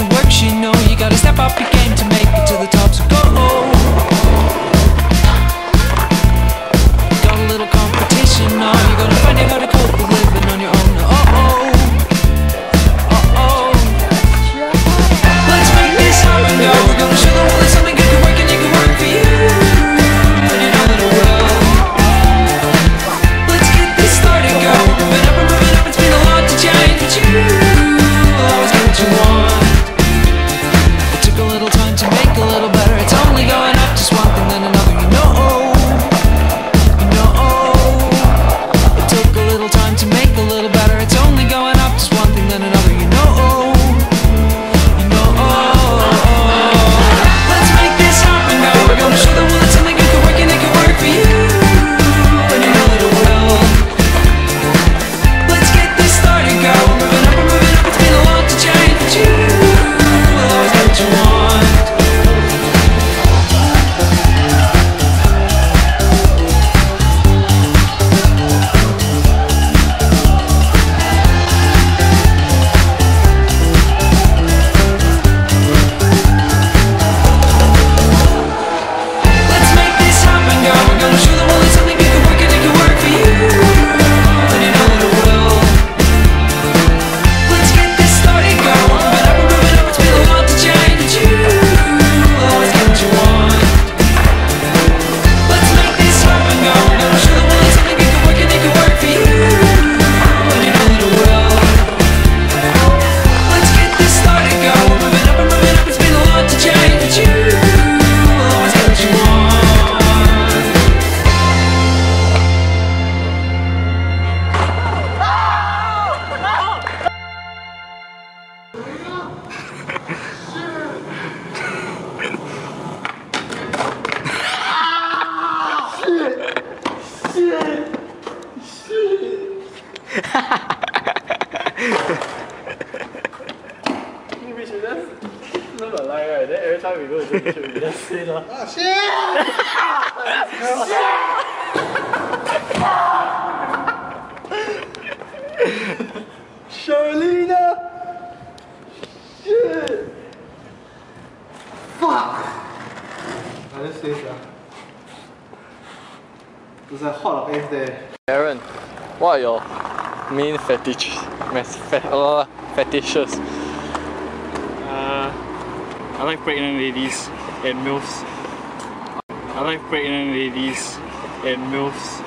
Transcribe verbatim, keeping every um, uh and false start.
the works, you know. You gotta step up your game to make it to the top, so go. Got a little competition, oh, you're gonna find out how to cope with living on your own. Oh oh, oh oh. Let's make this happen, go. We're gonna show the world that something good can work and it can work for you. And you know that it will. Let's get this started, go. Moving up and moving up, it's been a lot to change, but you always get what you want. It took a little time to make a little better. It's only going up, just one thing then another, you know. You know. It took a little time to make a little better. It's only going up, just one thing then another, you know. You know. Let's make this happen, go. We're gonna show the world that something good can work and it can work for you. And you know that it will. Let's get this started, go. Moving up and moving up, it's been a lot to change, but you will always get what you want. Let's make this happen, go. We're gonna show the world that something good can work and it can work for you. And you know that it will. Let's get this started, go. Moving up and moving up, it's been a lot to change, but you will always get what you want. Let's make this happen, go. We're gonna show the world that something good can work and it can work for you. And you know that it will. Let's get this started, go. Moving up and moving up, it's been a lot to change, but you will always get what you want. We should just live a lie, right? Then every time we go to the shoot, we just say, oh shit! Charlena! Shit! Fuck! I just say so. There's a hot of eggs there. Aaron, what are your main fetish, fet, uh, fetishes? Uh, I like pregnant ladies and MILFs. I like pregnant ladies and MILFs.